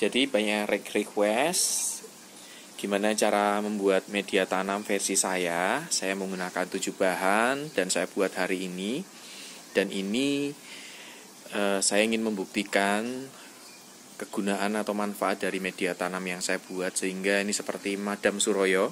Jadi banyak request gimana cara membuat media tanam versi saya. Saya menggunakan 7 bahan dan saya buat hari ini. Dan ini saya ingin membuktikan kegunaan atau manfaat dari media tanam yang saya buat, sehingga ini seperti Madam Suroyo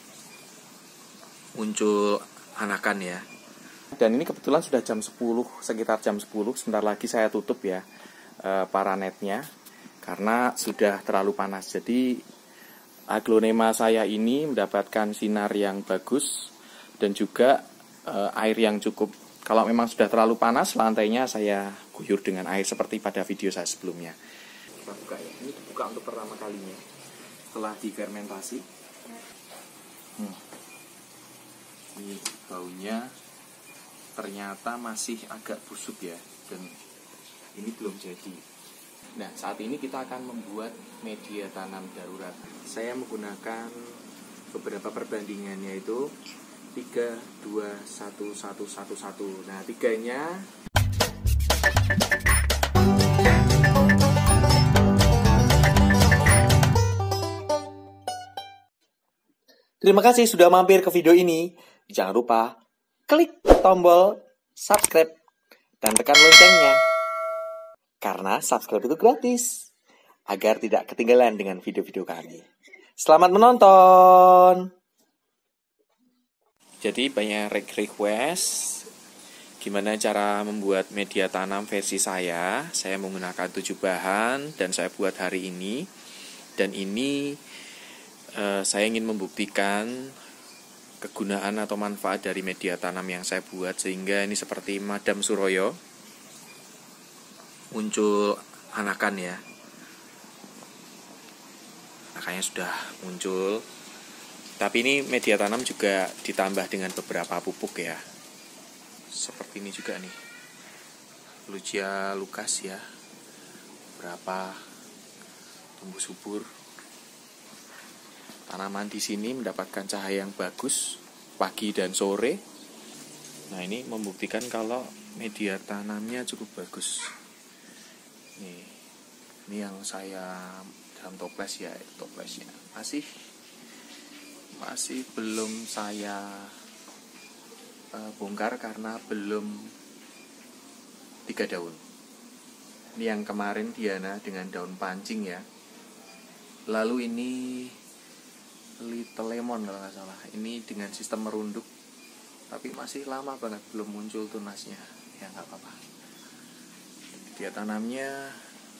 muncul anakan ya. Dan ini kebetulan sudah jam 10, sekitar jam 10. Sebentar lagi saya tutup ya para netnya karena sudah terlalu panas. Jadi aglonema saya ini mendapatkan sinar yang bagus dan juga air yang cukup. Kalau memang sudah terlalu panas, lantainya saya guyur dengan air seperti pada video saya sebelumnya. Kita buka ya. Ini dibuka untuk pertama kalinya setelah difermentasi. Ini baunya ternyata masih agak busuk ya, dan ini belum jadi. Nah, saat ini kita akan membuat media tanam darurat. Saya menggunakan beberapa perbandingan, yaitu 3, 2, 1, 1, 1, 1. Nah, 3-nya Terima kasih sudah mampir ke video ini. Jangan lupa klik tombol subscribe dan tekan loncengnya, karena subscribe itu gratis, agar tidak ketinggalan dengan video-video kami. Selamat menonton. Jadi banyak request gimana cara membuat media tanam versi saya. Saya menggunakan 7 bahan dan saya buat hari ini. Dan ini saya ingin membuktikan kegunaan atau manfaat dari media tanam yang saya buat, sehingga ini seperti Madam Suroyo muncul anakan ya. Anakannya sudah muncul. Tapi ini media tanam juga ditambah dengan beberapa pupuk ya. Seperti ini juga nih, Lucia Lucas ya. Berapa tumbuh subur. Tanaman di sini mendapatkan cahaya yang bagus pagi dan sore. Nah, ini membuktikan kalau media tanamnya cukup bagus. Ini yang saya dalam toples ya, toplesnya masih belum saya bongkar karena belum 3 daun. Ini yang kemarin Diana dengan daun pancing ya. Lalu ini Little Lemon kalau nggak salah. Ini dengan sistem merunduk, tapi masih lama banget belum muncul tunasnya. Ya nggak apa-apa. Dia tanamnya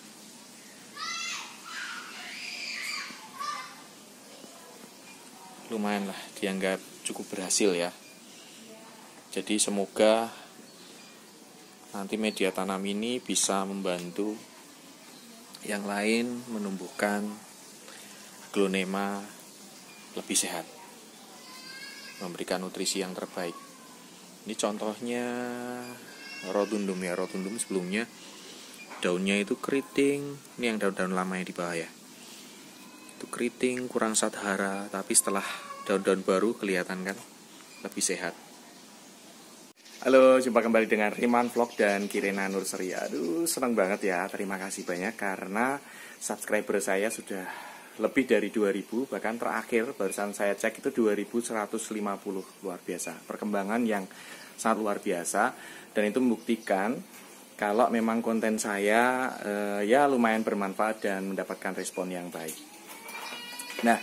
lumayan lah, dianggap cukup berhasil ya. Jadi semoga nanti media tanam ini bisa membantu yang lain menumbuhkan aglonema lebih sehat, memberikan nutrisi yang terbaik. Ini contohnya rotundum ya. Rotundum sebelumnya daunnya itu keriting. Ini yang daun-daun lama yang di bawah ya, itu keriting, kurang sadhara. Tapi setelah daun-daun baru kelihatan kan lebih sehat. Halo, jumpa kembali dengan Riman Vlog dan Kirena Nursery. Aduh, senang banget ya. Terima kasih banyak karena subscriber saya sudah lebih dari 2000. Bahkan terakhir barusan saya cek itu 2150. Luar biasa, perkembangan yang sangat luar biasa. Dan itu membuktikan kalau memang konten saya ya lumayan bermanfaat dan mendapatkan respon yang baik. Nah,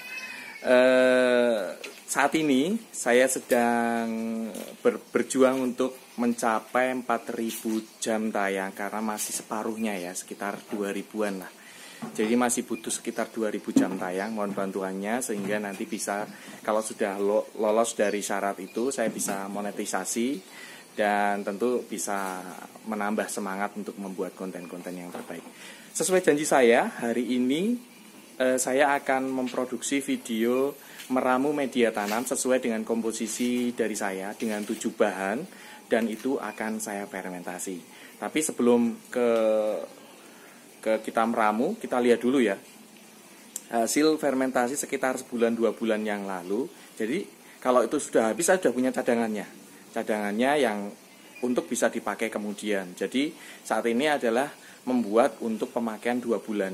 saat ini saya sedang berjuang untuk mencapai 4000 jam tayang, karena masih separuhnya ya, sekitar 2000-an lah. Jadi masih butuh sekitar 2000 jam tayang. Mohon bantuannya sehingga nanti bisa, kalau sudah lolos dari syarat itu, saya bisa monetisasi dan tentu bisa menambah semangat untuk membuat konten-konten yang terbaik. Sesuai janji saya, hari ini saya akan memproduksi video meramu media tanam sesuai dengan komposisi dari saya dengan 7 bahan, dan itu akan saya fermentasi. Tapi sebelum ke kita meramu, kita lihat dulu ya hasil fermentasi sekitar sebulan 2 bulan yang lalu. Jadi kalau itu sudah habis, saya sudah punya cadangannya yang untuk bisa dipakai kemudian. Jadi saat ini adalah membuat untuk pemakaian 2 bulan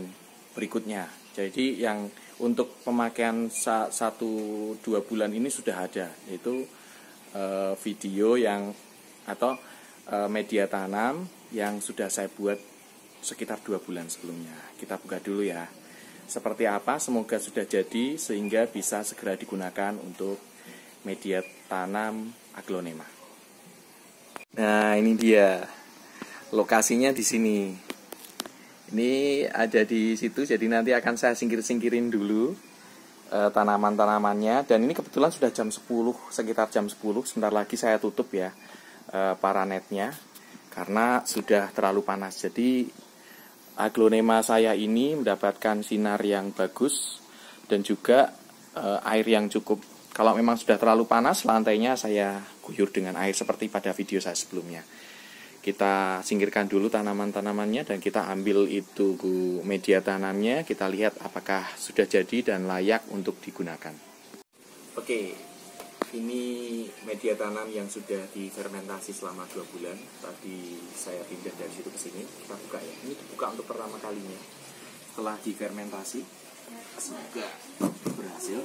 berikutnya. Jadi yang untuk pemakaian 1-2 bulan ini sudah ada, yaitu video yang atau media tanam yang sudah saya buat sekitar 2 bulan sebelumnya. Kita buka dulu ya. Seperti apa, semoga sudah jadi sehingga bisa segera digunakan untuk media tanam aglonema. Nah, ini dia. Lokasinya di sini. Ini ada di situ, jadi nanti akan saya singkir-singkirin dulu tanaman-tanamannya. Dan ini kebetulan sudah jam 10, sekitar jam 10. Sebentar lagi saya tutup ya para netnya, karena sudah terlalu panas. Jadi aglonema saya ini mendapatkan sinar yang bagus dan juga air yang cukup. Kalau memang sudah terlalu panas, lantainya saya guyur dengan air seperti pada video saya sebelumnya. Kita singkirkan dulu tanaman-tanamannya dan kita ambil itu media tanamnya. Kita lihat apakah sudah jadi dan layak untuk digunakan. Oke, ini media tanam yang sudah difermentasi selama 2 bulan. Tadi saya pindah dari situ ke sini. Kita buka ya. Ini dibuka untuk pertama kalinya. Setelah difermentasi, semoga berhasil.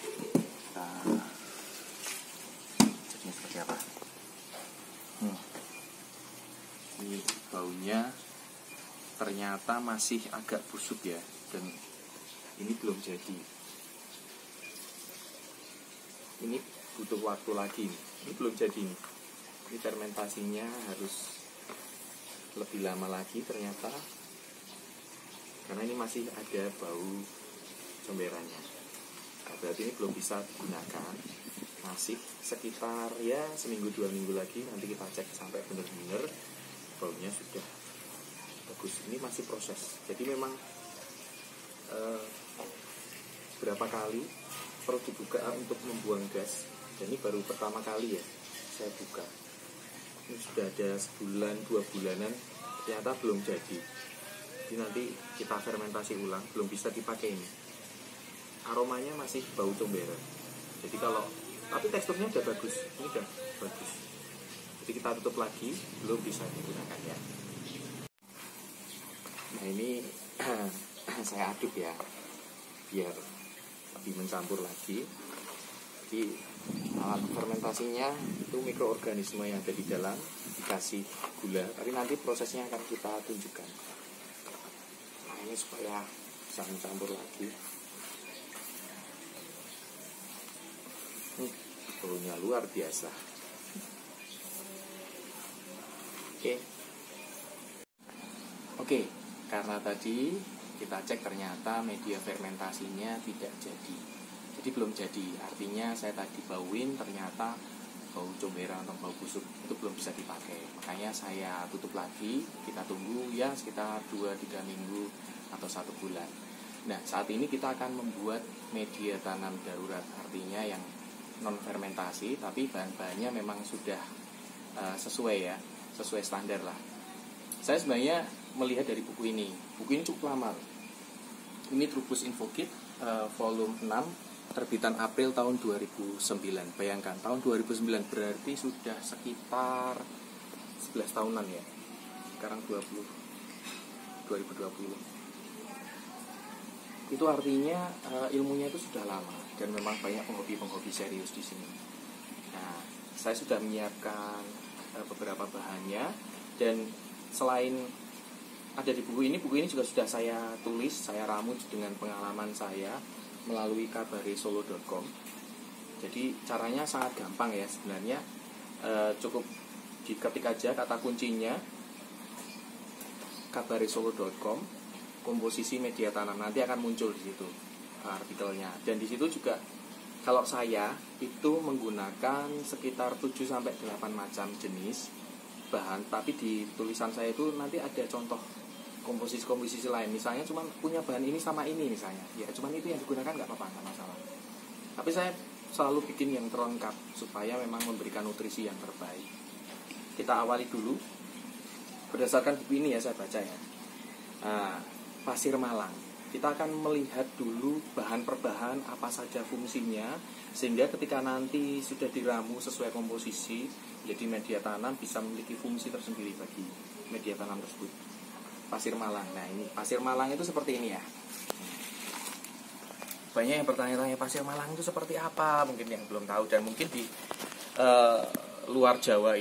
Jadinya seperti apa? Ini baunya ternyata masih agak busuk ya, dan ini belum jadi. Ini butuh waktu lagi nih. Ini belum jadi nih. Ini fermentasinya harus lebih lama lagi ternyata, karena ini masih ada bau comberannya. Nah, berarti ini belum bisa digunakan. Masih sekitar ya seminggu 2 minggu lagi, nanti kita cek sampai benar-benar baunya sudah bagus. Ini masih proses, jadi memang berapa kali perlu dibuka untuk membuang gas. Dan ini baru pertama kali ya saya buka. Ini sudah ada sebulan 2 bulanan, ternyata belum jadi. Jadi nanti kita fermentasi ulang, belum bisa dipakai ini. Aromanya masih bau comberan. Jadi tapi teksturnya udah bagus, ini udah bagus. Jadi kita tutup lagi, belum bisa digunakan ya. Nah ini saya aduk ya, biar lebih mencampur lagi. Jadi alat fermentasinya itu mikroorganisme yang ada di dalam, dikasih gula. Tapi nanti prosesnya akan kita tunjukkan. Nah ini supaya bisa mencampur lagi. Baunya luar biasa. Oke, karena tadi kita cek ternyata media fermentasinya tidak jadi. Jadi belum jadi, artinya saya tadi bauin ternyata bau comberan atau bau busuk itu belum bisa dipakai. Makanya saya tutup lagi, kita tunggu ya sekitar 2-3 minggu atau 1 bulan. Nah, saat ini kita akan membuat media tanam darurat, artinya yang non fermentasi, tapi bahan-bahannya memang sudah sesuai ya, sesuai standar lah. Saya sebenarnya melihat dari buku ini cukup lama. Ini Trubus Infokit volume 6, terbitan April tahun 2009. Bayangkan, tahun 2009 berarti sudah sekitar 11 tahunan ya. Sekarang 2020. Itu artinya ilmunya itu sudah lama dan memang banyak penghobi serius di sini. Nah, saya sudah menyiapkan beberapa bahannya, dan selain ada di buku ini juga sudah saya tulis, saya ramu dengan pengalaman saya melalui kabaresolo.com. Jadi caranya sangat gampang ya sebenarnya, cukup diketik aja kata kuncinya kabaresolo.com komposisi media tanam, nanti akan muncul di situ artikelnya. Dan di situ juga kalau saya itu menggunakan sekitar 7-8 macam jenis bahan, tapi di tulisan saya itu nanti ada contoh komposisi lain. Misalnya cuma punya bahan ini sama ini misalnya, ya cuma itu yang digunakan, nggak apa-apa, nggak masalah. Tapi saya selalu bikin yang terlengkap supaya memang memberikan nutrisi yang terbaik. Kita awali dulu berdasarkan buku ini ya, saya baca ya. Pasir Malang. Kita akan melihat dulu bahan per bahan apa saja fungsinya, sehingga ketika nanti sudah diramu sesuai komposisi jadi media tanam bisa memiliki fungsi tersendiri bagi media tanam tersebut. Pasir Malang. Nah ini pasir Malang itu seperti ini ya. banyak yang bertanya-tanya pasir Malang itu seperti apa, mungkin yang belum tahu, dan mungkin di luar Jawa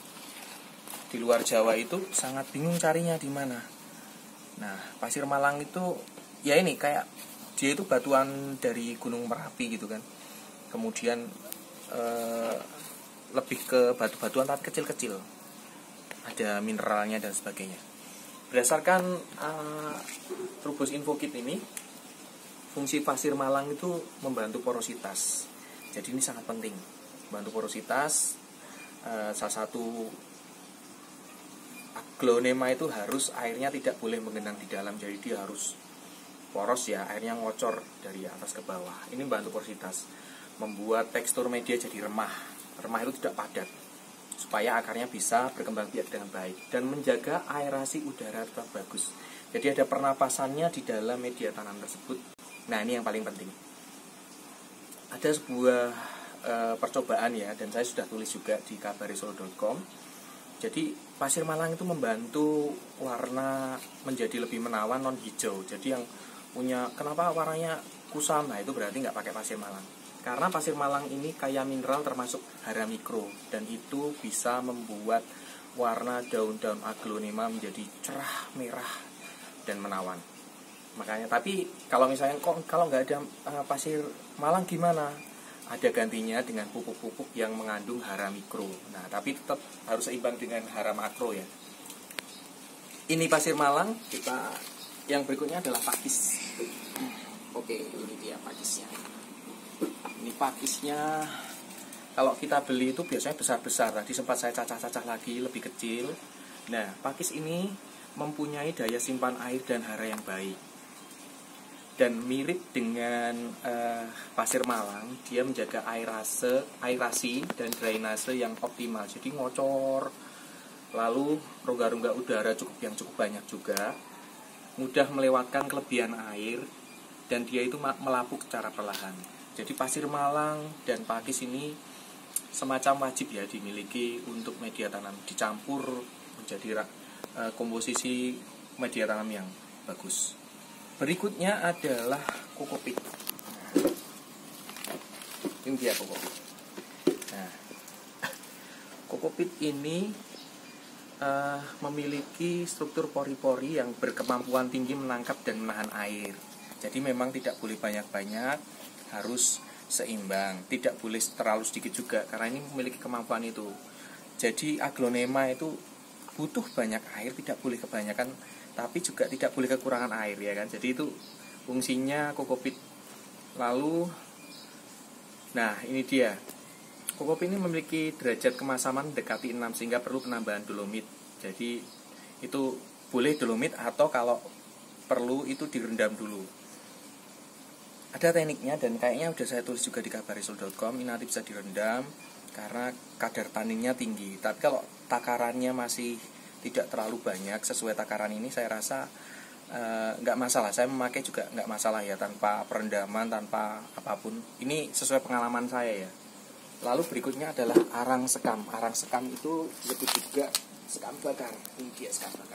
itu sangat bingung carinya di mana. Nah, pasir Malang itu ya ini kayak dia itu batuan dari Gunung Merapi gitu kan. Kemudian lebih ke batu-batuan tapi kecil-kecil. Ada mineralnya dan sebagainya. Berdasarkan Trubus Infokit ini, fungsi pasir Malang itu membantu porositas. Jadi ini sangat penting, membantu porositas. Salah satu aglonema itu harus airnya tidak boleh menggenang di dalam, jadi dia harus poros ya, airnya ngocor dari atas ke bawah. Ini membantu porositas, membuat tekstur media jadi remah. Remah itu tidak padat, supaya akarnya bisa berkembang biak dengan baik dan menjaga aerasi udara tetap bagus. Jadi ada pernapasannya di dalam media tanam tersebut. Nah, ini yang paling penting. Ada sebuah percobaan ya, dan saya sudah tulis juga di kabarisolo.com. Jadi pasir Malang itu membantu warna menjadi lebih menawan, non hijau. Jadi yang punya kenapa warnanya kusam, nah itu berarti nggak pakai pasir Malang. Karena pasir Malang ini kaya mineral termasuk hara mikro, dan itu bisa membuat warna daun-daun aglonema menjadi cerah, merah, dan menawan. Makanya, tapi kalau misalnya kalau nggak ada pasir Malang gimana? Ada gantinya dengan pupuk-pupuk yang mengandung hara mikro. Nah, tapi tetap harus seimbang dengan hara makro ya. Ini pasir Malang. Yang berikutnya adalah pakis. Oke, ini dia pakisnya. Ini pakisnya, kalau kita beli itu biasanya besar-besar. Tadi sempat saya cacah-cacah lagi, lebih kecil. Nah, pakis ini mempunyai daya simpan air dan hara yang baik. Dan mirip dengan pasir Malang, dia menjaga aerasi dan drainase yang optimal. Jadi ngocor, lalu rongga-rongga udara yang cukup banyak juga, mudah melewatkan kelebihan air, dan dia itu melapuk secara perlahan. Jadi pasir Malang dan pakis ini semacam wajib ya dimiliki untuk media tanam, dicampur menjadi komposisi media tanam yang bagus. Berikutnya adalah kokopit. Ini dia kokopit. Nah, kokopit ini memiliki struktur pori-pori yang berkemampuan tinggi menangkap dan menahan air. Jadi memang tidak boleh banyak-banyak, harus seimbang. Tidak boleh terlalu sedikit juga, karena ini memiliki kemampuan itu. Jadi aglonema itu butuh banyak air, tidak boleh kebanyakan, tapi juga tidak boleh kekurangan air ya kan. Jadi itu fungsinya kokopit. Lalu, nah ini dia. Kokopit ini memiliki derajat kemasaman mendekati 6 sehingga perlu penambahan dolomit. Jadi itu boleh dolomit, atau kalau perlu itu direndam dulu. Ada tekniknya, dan kayaknya udah saya tulis juga di kabarisolo.com. Ini nanti bisa direndam karena kadar taninnya tinggi. Tapi kalau takarannya masih tidak terlalu banyak sesuai takaran ini, saya rasa nggak masalah. Saya memakai juga nggak masalah ya, tanpa perendaman, tanpa apapun. Ini sesuai pengalaman saya ya. Lalu berikutnya adalah arang sekam. Arang sekam itu disebut juga sekam bakar. Ini dia sekam bakar.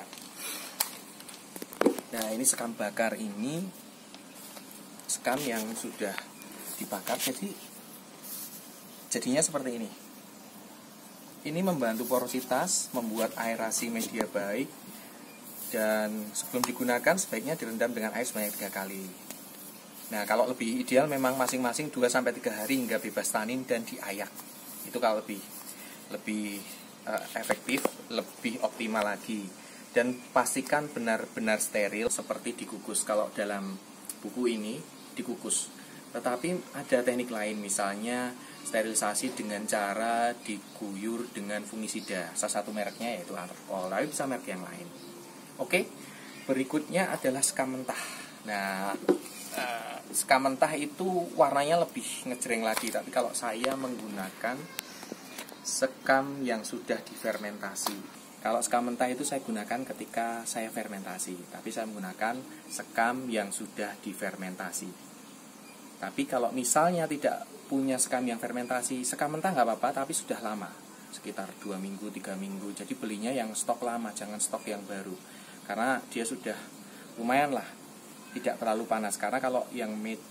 Nah, ini sekam bakar ini sekam yang sudah dibakar, jadinya seperti ini. Ini membantu porositas, membuat aerasi media baik, dan sebelum digunakan sebaiknya direndam dengan air sebanyak 3 kali. Nah, kalau lebih ideal memang masing-masing 2-3 hari hingga bebas tanin dan diayak. Itu kalau lebih efektif, lebih optimal lagi. Dan pastikan benar-benar steril seperti dikukus. Kalau dalam buku ini dikukus. Tetapi ada teknik lain, misalnya sterilisasi dengan cara diguyur dengan fungisida. Salah satu mereknya yaitu Antracol, tapi bisa merek yang lain. Oke, berikutnya adalah sekam mentah. Nah, sekam mentah itu warnanya lebih ngejreng lagi, tapi kalau saya menggunakan sekam yang sudah difermentasi. Kalau sekam mentah itu saya gunakan ketika saya fermentasi, tapi saya menggunakan sekam yang sudah difermentasi. Tapi kalau misalnya tidak punya sekam yang fermentasi, sekam mentah nggak apa-apa, tapi sudah lama, sekitar 2 minggu, 3 minggu. Jadi belinya yang stok lama, jangan stok yang baru, karena dia sudah lumayan lah, tidak terlalu panas. Karena kalau yang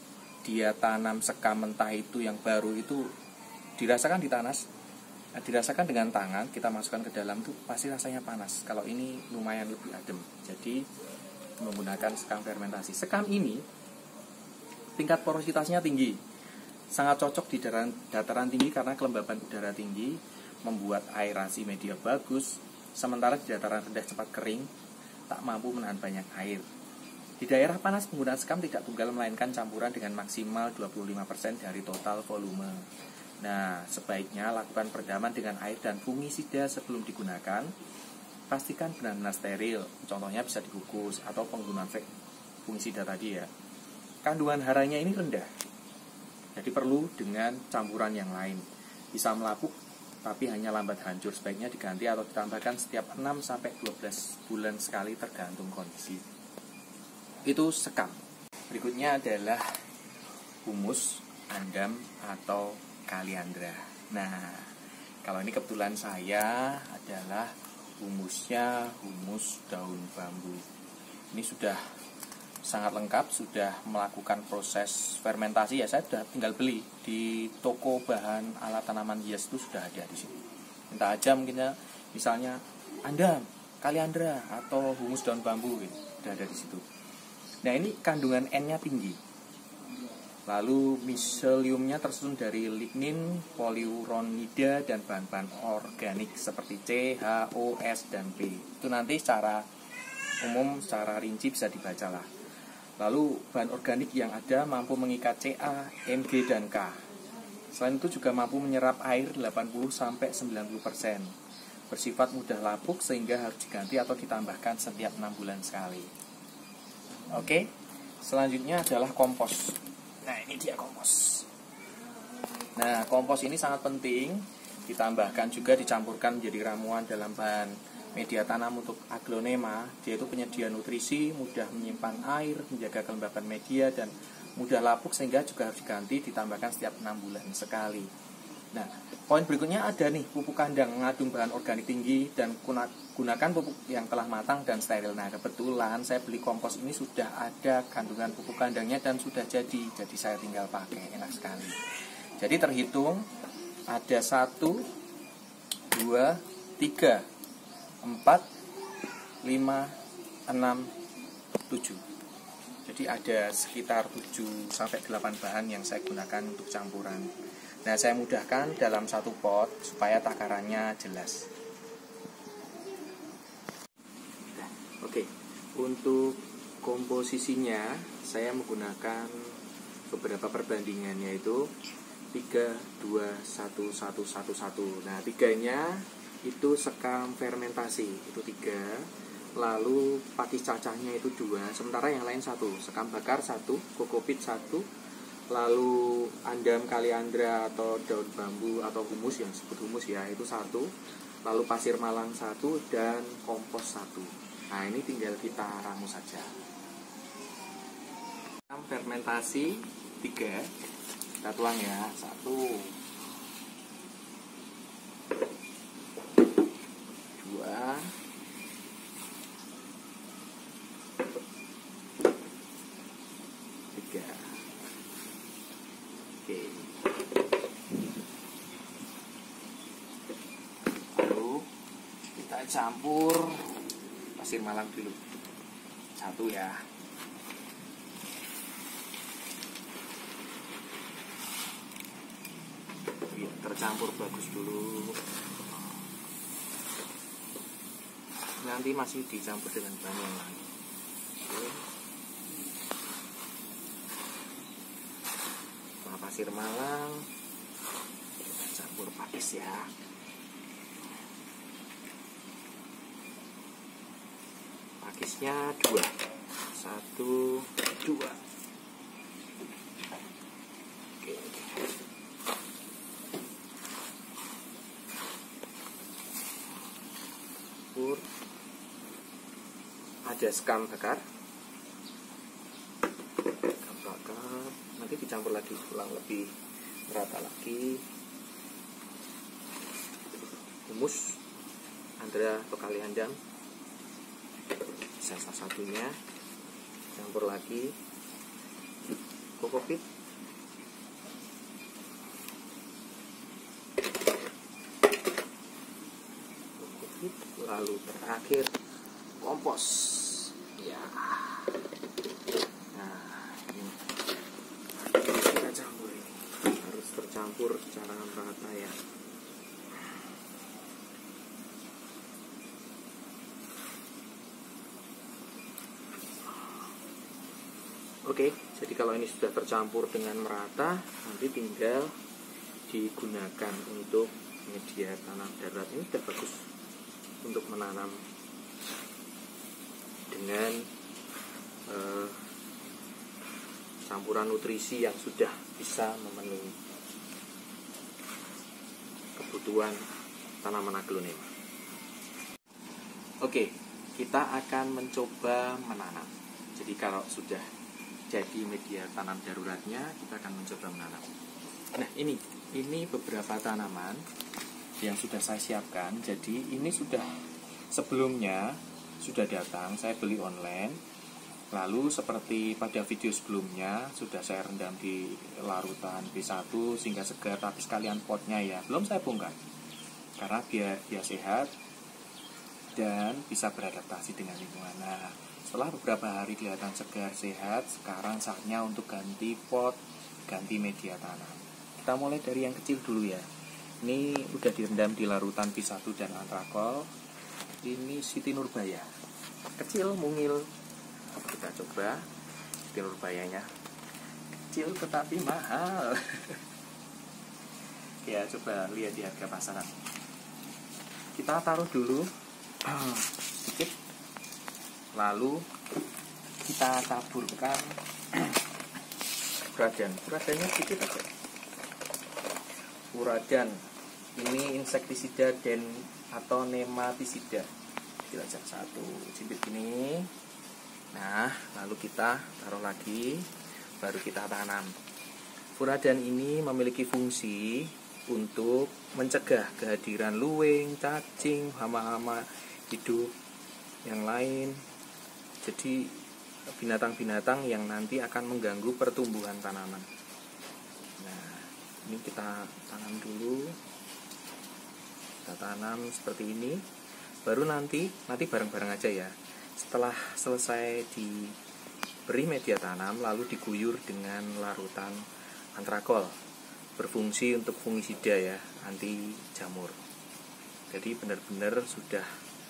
dia tanam sekam mentah itu yang baru itu dirasakan dirasakan dengan tangan, kita masukkan ke dalam tuh pasti rasanya panas. Kalau ini lumayan lebih adem. Jadi menggunakan sekam fermentasi. Sekam ini tingkat porositasnya tinggi, sangat cocok di dataran tinggi karena kelembaban udara tinggi membuat aerasi media bagus, sementara di dataran rendah cepat kering, tak mampu menahan banyak air. Di daerah panas penggunaan sekam tidak tunggal melainkan campuran dengan maksimal 25% dari total volume. Nah, sebaiknya lakukan perendaman dengan air dan fungisida sebelum digunakan. Pastikan benar-benar steril, contohnya bisa dikukus atau penggunaan fungisida tadi ya. Kandungan haranya ini rendah, jadi perlu dengan campuran yang lain. Bisa melapuk, tapi hanya lambat hancur. Sebaiknya diganti atau ditambahkan setiap 6-12 bulan sekali tergantung kondisi. Itu sekam. Berikutnya adalah humus, andam, atau kaliandra. Nah, kalau ini kebetulan saya adalah humusnya humus daun bambu. Ini sudah sangat lengkap, sudah melakukan proses fermentasi ya. Saya sudah tinggal beli di toko bahan alat tanaman hias, itu sudah ada di sini. Minta aja mungkin ya, misalnya andam, kaliandra atau humus daun bambu gitu. Sudah ada di situ. Nah, ini kandungan N-nya tinggi. Lalu miseliumnya tersusun dari lignin, poliuronida, dan bahan-bahan organik seperti C, H, O, S, dan P. Itu nanti secara umum, secara rinci bisa dibaca lah. Lalu bahan organik yang ada mampu mengikat Ca, Mg, dan K. Selain itu juga mampu menyerap air 80-90%. Bersifat mudah lapuk sehingga harus diganti atau ditambahkan setiap 6 bulan sekali. Oke, selanjutnya adalah kompos. Nah, ini dia kompos. Nah, kompos ini sangat penting. Ditambahkan juga, dicampurkan menjadi ramuan dalam bahan media tanam untuk aglonema. Dia itu penyedia nutrisi, mudah menyimpan air, menjaga kelembapan media, dan mudah lapuk sehingga juga harus diganti, ditambahkan setiap 6 bulan sekali. Nah, poin berikutnya ada nih, pupuk kandang mengandung bahan organik tinggi dan gunakan pupuk yang telah matang dan steril. Nah, kebetulan saya beli kompos ini sudah ada kandungan pupuk kandangnya dan sudah jadi saya tinggal pakai, enak sekali. Jadi terhitung ada 1, 2, 3, 4, 5, 6, 7. Jadi ada sekitar 7-8 bahan yang saya gunakan untuk campuran. Nah, saya mudahkan dalam satu pot supaya takarannya jelas. Oke, untuk komposisinya saya menggunakan beberapa perbandingan, yaitu 3, 2, 1, 1, 1, 1. Nah, 3-nya itu sekam fermentasi, itu 3. Lalu pakis cacahnya itu 2, sementara yang lain 1. Sekam bakar 1, kokopit 1. Lalu andam kaliandra atau daun bambu atau humus, yang disebut humus ya, itu 1. Lalu pasir malang 1 dan kompos 1. Nah, ini tinggal kita ramu saja. Fermentasi 3. Kita tuang ya. 1, 2, 3. Oke. Lalu kita campur pasir malang dulu. 1 ya. Tercampur bagus dulu. Nanti masih dicampur dengan bahan yang lain. Oke. Pasir malang kita campur pakis ya. Pakisnya 2. 1, 2. Oke. Ada sekam bakar. Nanti dicampur lagi, ulang lebih merata lagi. Humus andra atau kaliandam salah satunya, campur lagi. Kokopit lalu terakhir kompos ya. Nah ini kita campur, ini harus tercampur secara merata ya. Oke, jadi kalau ini sudah tercampur dengan merata, nanti tinggal digunakan untuk media tanam darurat. Ini sudah bagus untuk menanam dengan campuran nutrisi yang sudah bisa memenuhi kebutuhan tanaman aglonema. Oke, kita akan mencoba menanam. Jadi kalau sudah jadi media tanam daruratnya, kita akan mencoba menanam. Nah ini beberapa tanaman yang sudah saya siapkan. Jadi ini sudah sebelumnya sudah datang, saya beli online. Lalu seperti pada video sebelumnya sudah saya rendam di larutan B1 sehingga segar, tapi sekalian potnya ya belum saya bongkar karena biar sehat dan bisa beradaptasi dengan lingkungan. Nah, setelah beberapa hari kelihatan segar sehat, sekarang saatnya untuk ganti pot, ganti media tanam. Kita mulai dari yang kecil dulu ya. Ini udah direndam di larutan B1 dan antrakol. Ini Siti Nurbaya. Kecil, mungil. Kita coba Siti Nurbayanya. Kecil tetapi mahal. Ya, coba lihat di harga pasaran. Kita taruh dulu sedikit. Lalu kita taburkan furadannya sedikit aja. Furadan ini insektisida dan atau nematisida. Kita aja satu cibit ini. Nah, lalu kita taruh lagi, baru kita tanam. Furadan ini memiliki fungsi untuk mencegah kehadiran luwing, cacing, hama-hama hidup yang lain. Jadi binatang-binatang yang nanti akan mengganggu pertumbuhan tanaman. Nah, ini kita tanam dulu. Kita tanam seperti ini. Baru nanti bareng-bareng aja ya. Setelah selesai diberi media tanam, lalu diguyur dengan larutan antrakol. Berfungsi untuk fungisida ya, anti jamur. Jadi benar-benar sudah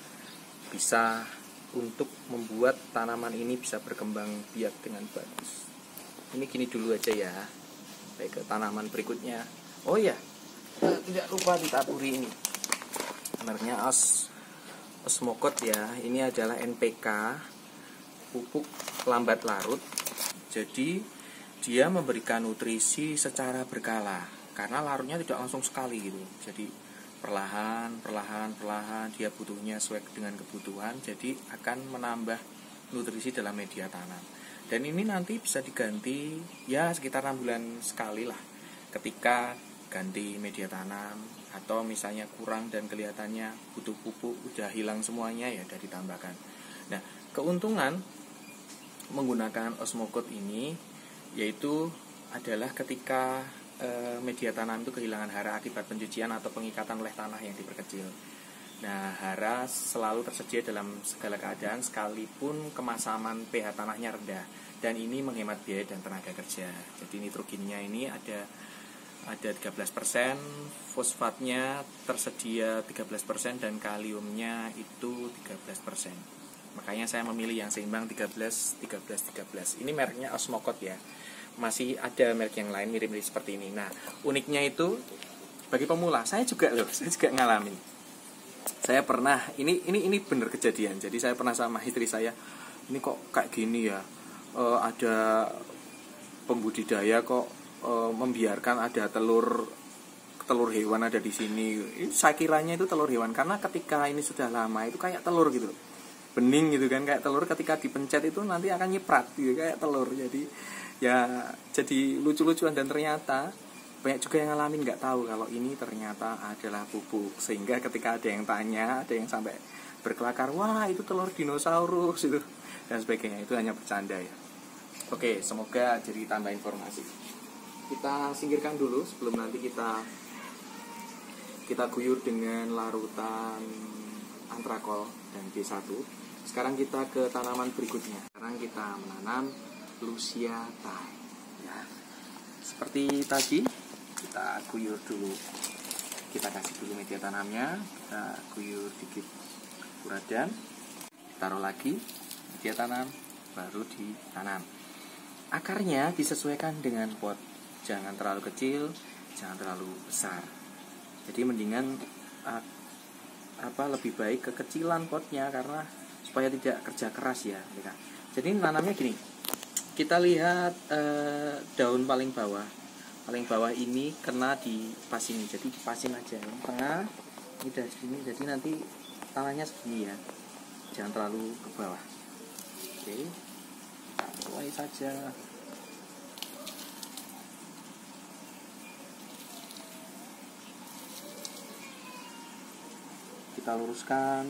bisa untuk membuat tanaman ini bisa berkembang biak dengan bagus. Ini gini dulu aja ya. Baik ke tanaman berikutnya. Oh ya, tidak lupa ditaburi ini. Sebenarnya Osmokot ya. Ini adalah NPK, pupuk lambat larut. Jadi dia memberikan nutrisi secara berkala karena larutnya tidak langsung sekali gitu. Jadi perlahan dia butuhnya sesuai dengan kebutuhan, jadi akan menambah nutrisi dalam media tanam. Dan ini nanti bisa diganti ya sekitar 6 bulan sekali lah ketika ganti media tanam, atau misalnya kurang dan kelihatannya butuh pupuk udah hilang semuanya ya udah ditambahkan. Nah, keuntungan menggunakan Osmokot ini yaitu adalah ketika media tanam itu kehilangan hara akibat pencucian atau pengikatan oleh tanah yang diperkecil. Nah, hara selalu tersedia dalam segala keadaan sekalipun kemasaman pH tanahnya rendah, dan ini menghemat biaya dan tenaga kerja. Jadi nitrogennya ini ada 13%, fosfatnya tersedia 13% dan kaliumnya itu 13%. Makanya saya memilih yang seimbang 13. Ini mereknya Osmokot ya. Masih ada merek yang lain mirip-mirip seperti ini. Nah, uniknya itu bagi pemula, saya juga ngalamin. Saya pernah, ini bener kejadian. Jadi saya pernah sama istri saya, ini kok kayak gini ya. Ada pembudidaya kok membiarkan ada telur hewan ada di sini. Saya kiranya itu telur hewan karena ketika ini sudah lama itu kayak telur gitu. Bening gitu kan, kayak telur ketika dipencet itu nanti akan nyiprat gitu kayak telur. Jadi lucu-lucuan, dan ternyata banyak juga yang ngalamin nggak tahu kalau ini ternyata adalah pupuk. Sehingga ketika ada yang tanya, ada yang sampai berkelakar, wah itu telur dinosaurus itu dan sebagainya. Itu hanya bercanda ya. Oke, semoga jadi tambah informasi. Kita singkirkan dulu sebelum nanti kita guyur dengan larutan antrakol dan B1. Sekarang kita ke tanaman berikutnya. Sekarang kita menanam Lucia Thai. Ya. Seperti tadi, kita guyur dulu. Kita kasih dulu media tanamnya, kita guyur dikit furadan, taruh lagi media tanam, baru ditanam. Akarnya disesuaikan dengan pot, jangan terlalu kecil, jangan terlalu besar. Jadi mendingan lebih baik kekecilan potnya karena supaya tidak kerja keras ya. Jadi nanamnya gini, kita lihat daun paling bawah ini kena di pas ini, jadi dipasin aja yang tengah ini udah segini, jadi nanti tanahnya segini ya, jangan terlalu ke bawah. Oke, mulai saja. Kita luruskan.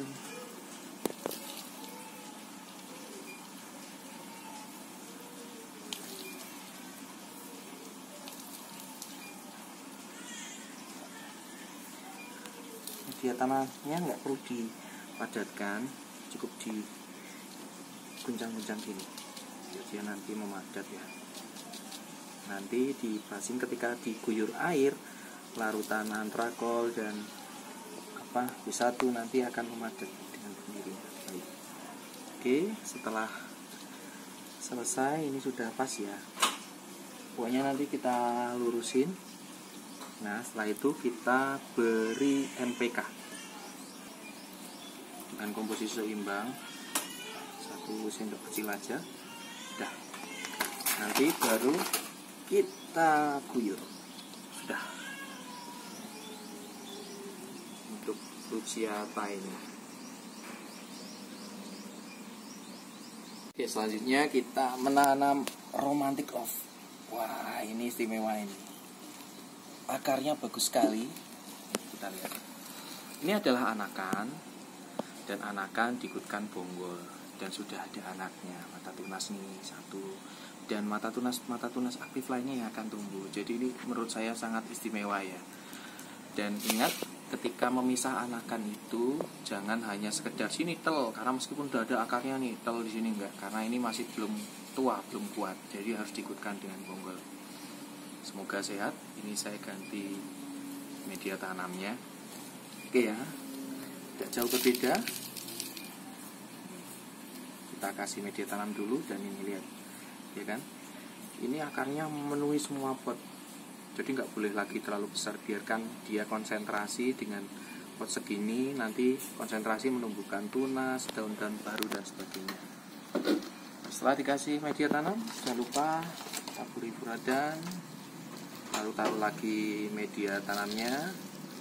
Media tanahnya nggak perlu dipadatkan, cukup diguncang-guncang gini, jadi nanti memadat ya. Nanti dipasin ketika diguyur air, larutan antrakol dan B1 nanti akan memadat dengan sendirinya. Baik. Oke, setelah selesai ini sudah pas ya. Pokoknya nanti kita lurusin. Nah, setelah itu kita beri NPK dengan komposisi seimbang, 1 sendok kecil aja. Sudah. Nanti baru kita guyur. Sudah. Untuk Lucia Thai ini. Oke, selanjutnya kita menanam Romantic Love. Wah, ini istimewa ini. Akarnya bagus sekali. Kita lihat. Ini adalah anakan, dan anakan diikutkan bonggol, dan sudah ada anaknya. Mata tunas nih 1, dan mata tunas aktif lainnya yang akan tumbuh. Jadi ini menurut saya sangat istimewa ya. Dan ingat, ketika memisah anakan itu jangan hanya sekedar sini tel, karena meskipun udah ada akarnya nih tel di sini enggak, karena ini masih belum tua, belum kuat. Jadi harus diikutkan dengan bonggol. Semoga sehat. Ini saya ganti media tanamnya. Oke ya, tidak jauh berbeda. Kita kasih media tanam dulu, dan ini lihat, ya kan? Ini akarnya memenuhi semua pot. Jadi nggak boleh lagi terlalu besar, biarkan dia konsentrasi dengan pot segini. Nanti konsentrasi menumbuhkan tunas, daun-daun baru dan sebagainya. Setelah dikasih media tanam, jangan lupa taburi furadan. Lalu taruh lagi media tanamnya.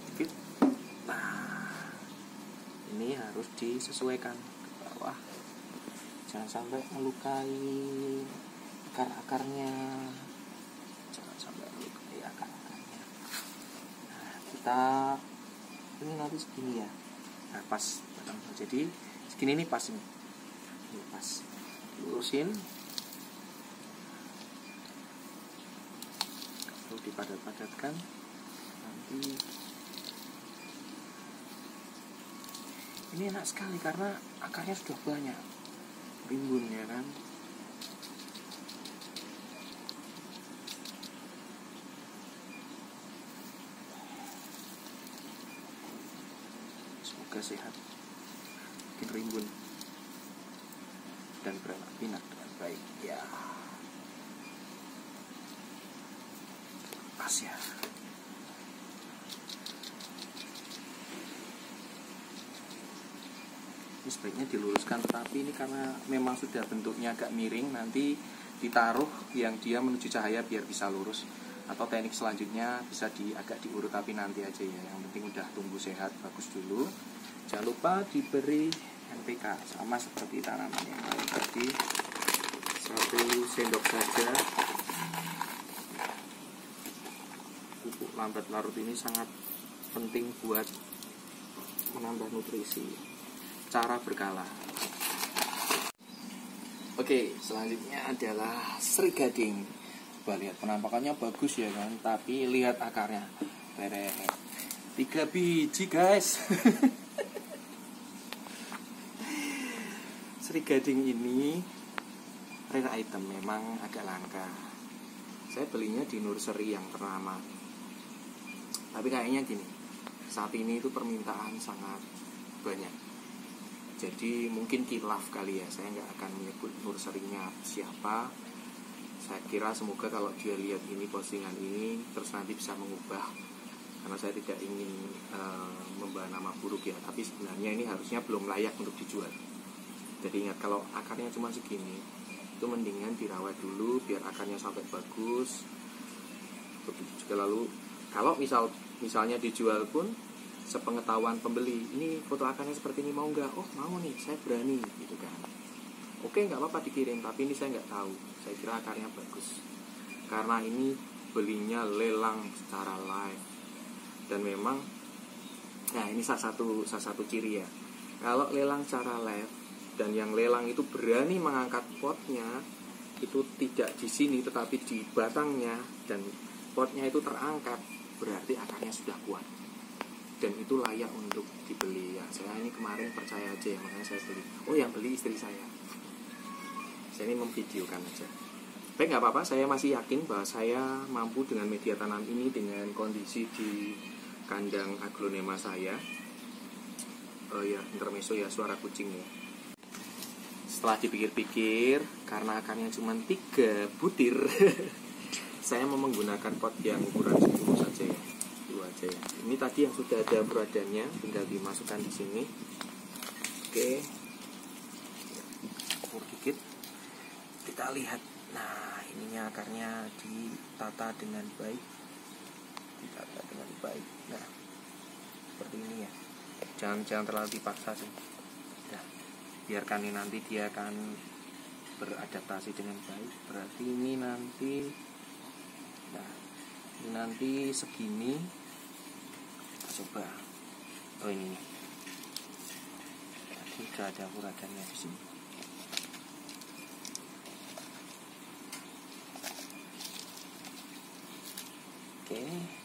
Nah, ini harus disesuaikan ke bawah, jangan sampai melukai akar-akarnya, jangan sampai melukai akar-akarnya. Nah, kita ini nanti segini ya. Nah, pas, jadi segini ini pas, ini pas, lurusin. Dipadat-padatkan nanti. Ini enak sekali karena akarnya sudah banyak, rimbun ya kan. Semoga sehat, makin rimbun dan beranak pinak dengan baik ya. Pas ya. Ini sebaiknya diluruskan, tapi ini karena memang sudah bentuknya agak miring, nanti ditaruh yang dia menuju cahaya biar bisa lurus. Atau teknik selanjutnya bisa agak diurut, tapi nanti aja ya. Yang penting udah tumbuh sehat, bagus dulu. Jangan lupa diberi NPK sama seperti tanaman yang lain tadi, 1 sendok saja. Pupuk lambat larut ini sangat penting buat menambah nutrisi. Cara berkala. Oke, selanjutnya adalah Sri Gading. Coba lihat, penampakannya bagus ya kan, tapi lihat akarnya. 3 biji guys. Sri Gading ini rare item, memang agak langka. Saya belinya di nursery yang ternama. Tapi kayaknya gini, saat ini itu permintaan sangat banyak. Jadi mungkin kilaf kali ya, saya nggak akan menyebut nursery-nya siapa. Saya kira semoga kalau dia lihat ini, postingan ini, terus nanti bisa mengubah, karena saya tidak ingin membawa nama buruk ya. Tapi sebenarnya ini harusnya belum layak untuk dijual. Jadi ingat, kalau akarnya cuma segini, itu mendingan dirawat dulu biar akarnya sampai bagus. Begitu juga lalu kalau misalnya dijual pun, sepengetahuan pembeli, ini foto akarnya seperti ini, mau nggak? Oh mau nih, saya berani gitu kan. Oke, nggak apa-apa dikirim, tapi ini saya nggak tahu. Saya kira akarnya bagus. Karena ini belinya lelang secara live. Dan memang, nah ini salah satu ciri ya. Kalau lelang secara live, dan yang lelang itu berani mengangkat potnya, itu tidak di sini, tetapi di batangnya, dan potnya itu terangkat, berarti akarnya sudah kuat. Dan itu layak untuk dibeli ya. Saya ini kemarin percaya aja ya, makanya saya beli. Oh, yang beli istri saya. Saya ini memvideokan aja. Baik, nggak apa-apa, saya masih yakin bahwa saya mampu dengan media tanam ini, dengan kondisi di kandang aglonema saya. Oh ya, intermezzo ya, suara kucing ya. Setelah dipikir-pikir, karena akarnya cuma 3 butir, saya mau menggunakan pot yang ukuran 10 saja ya. 2 aja ya. Ini tadi yang sudah ada beradannya, tinggal dimasukkan di sini. Oke. Ukur dikit. Kita lihat, nah ininya akarnya ditata dengan baik, nah seperti ini ya, jangan terlalu dipaksa sih, nah, biarkan ini, nanti dia akan beradaptasi dengan baik. Berarti ini nanti, nah ini nanti segini, kita coba, oh ini tadi sudah ada uragannya di sini. Oke.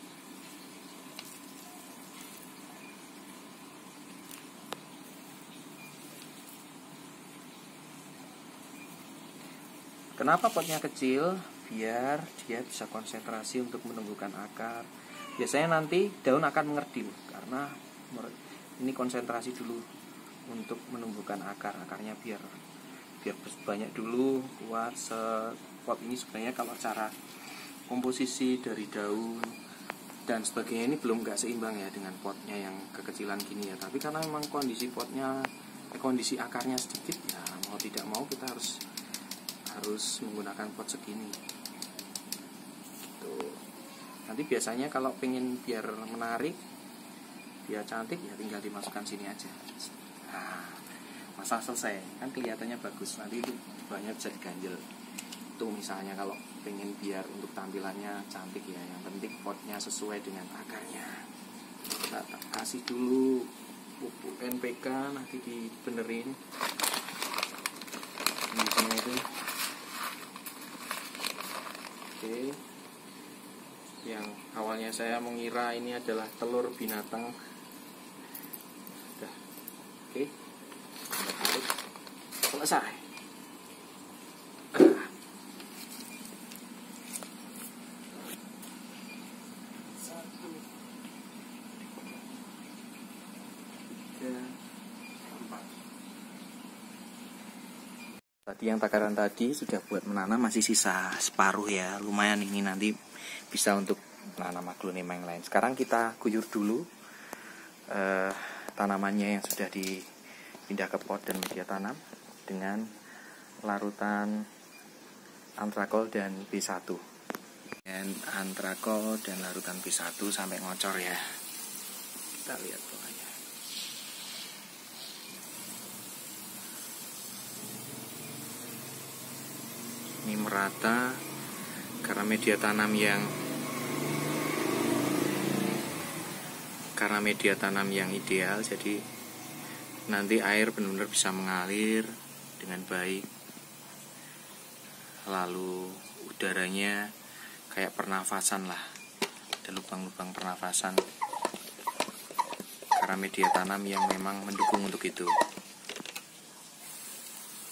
Kenapa potnya kecil? Biar dia bisa konsentrasi untuk menumbuhkan akar. Biasanya nanti daun akan mengerdil karena ini konsentrasi dulu untuk menumbuhkan akarnya biar banyak dulu, kuat. Pot ini sebenarnya kalau cara komposisi dari daun dan sebagainya ini belum nggak seimbang ya dengan potnya yang kekecilan gini ya. Tapi karena memang kondisi potnya, kondisi akarnya sedikit ya, mau tidak mau kita harus menggunakan pot segini. Gitu. Nanti biasanya kalau pengen biar menarik, biar cantik ya tinggal dimasukkan sini aja. Nah, masalah selesai, kan kelihatannya bagus. Nanti itu banyak bisa diganjel. Itu misalnya kalau pengen biar untuk tampilannya cantik ya, yang penting potnya sesuai dengan akarnya. Kita kasih dulu pupuk NPK, nanti dibenerin kondisinya itu. Oke, yang awalnya saya mengira ini adalah telur binatang. Udah, oke, tarik, selesai. Tadi yang takaran tadi sudah buat menanam, masih sisa separuh ya, lumayan ini nanti bisa untuk menanam aglonema yang lain. Sekarang kita guyur dulu tanamannya yang sudah dipindah ke pot dan media tanam dengan larutan antrakol dan B1. Dan antrakol dan larutan B1 sampai ngocor ya. Kita lihat polanya. Ini merata karena media tanam yang ideal, jadi nanti air benar-benar bisa mengalir dengan baik, lalu udaranya kayak pernafasan lah, ada lubang-lubang pernafasan karena media tanam yang memang mendukung untuk itu.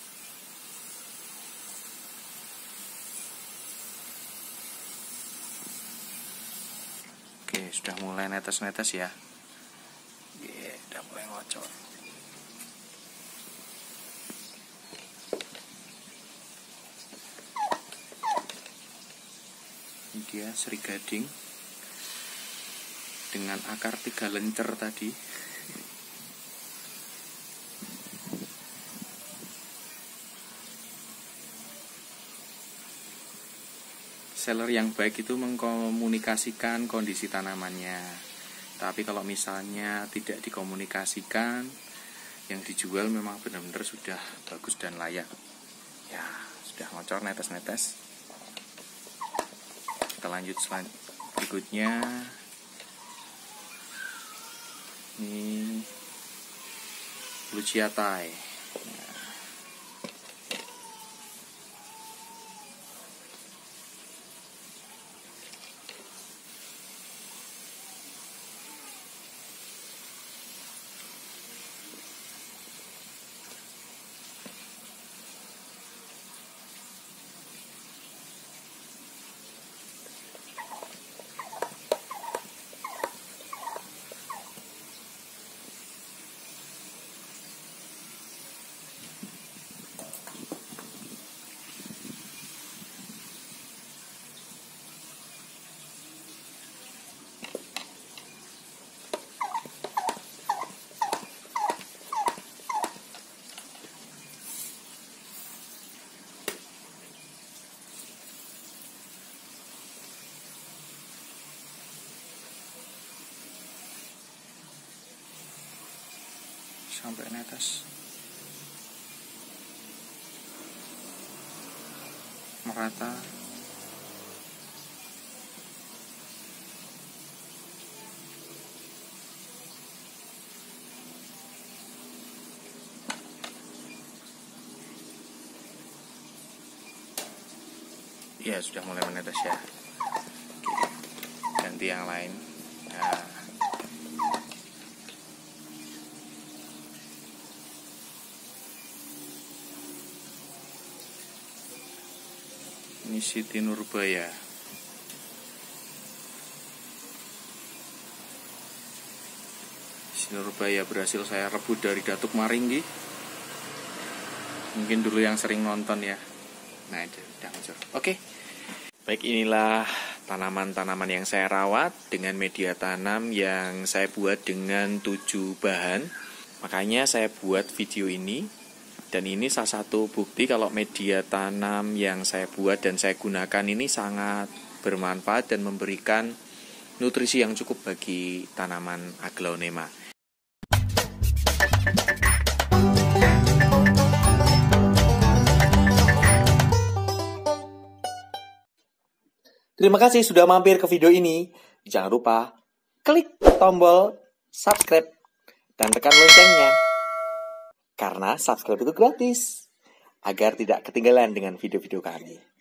sudah mulai netes-netes ya. Oke, udah mulai ngocor. Ini dia seri gading dengan akar 3 lencer tadi. Seller yang baik itu mengkomunikasikan kondisi tanamannya. Tapi kalau misalnya tidak dikomunikasikan, yang dijual memang benar-benar sudah bagus dan layak. Ya, sudah ngocor netes-netes. Kita lanjut berikutnya. Ini Luciatai. Sampai netes, merata. Ya, sudah mulai menetes ya. Oke, ganti yang lain. Nah, ini Siti Nurbaya. Siti Nurbaya berhasil saya rebut dari Datuk Maringgi. Mungkin dulu yang sering nonton ya. Nah, itu udah ngocor. Oke. Baik, inilah tanaman-tanaman yang saya rawat dengan media tanam yang saya buat dengan 7 bahan. Makanya saya buat video ini. Dan ini salah satu bukti kalau media tanam yang saya buat dan saya gunakan ini sangat bermanfaat dan memberikan nutrisi yang cukup bagi tanaman Aglaonema. Terima kasih sudah mampir ke video ini. Jangan lupa klik tombol subscribe dan tekan loncengnya. Karena subscribe itu gratis, agar tidak ketinggalan dengan video-video kami.